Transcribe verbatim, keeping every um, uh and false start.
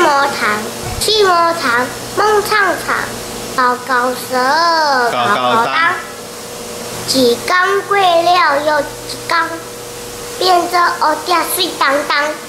魔堂，去魔堂，梦唱场，高高蛇，高高当。一工过了又一工，变做蝴蝶水当当。